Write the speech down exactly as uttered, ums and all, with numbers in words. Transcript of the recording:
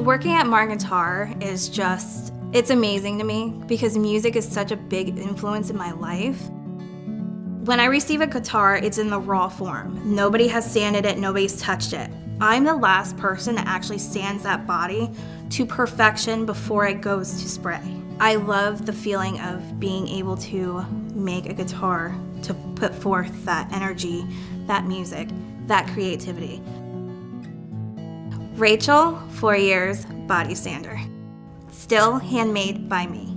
Working at Martin Guitar is just, it's amazing to me because music is such a big influence in my life. When I receive a guitar, it's in the raw form. Nobody has sanded it, nobody's touched it. I'm the last person that actually sands that body to perfection before it goes to spray. I love the feeling of being able to make a guitar, to put forth that energy, that music, that creativity. Rachel, four years, body sander. Still handmade by me.